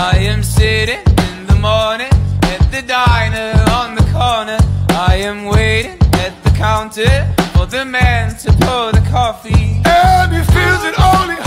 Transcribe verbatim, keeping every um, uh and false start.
I am sitting in the morning at the diner on the corner. I am waiting at the counter for the man to pour the coffee. And he feels it only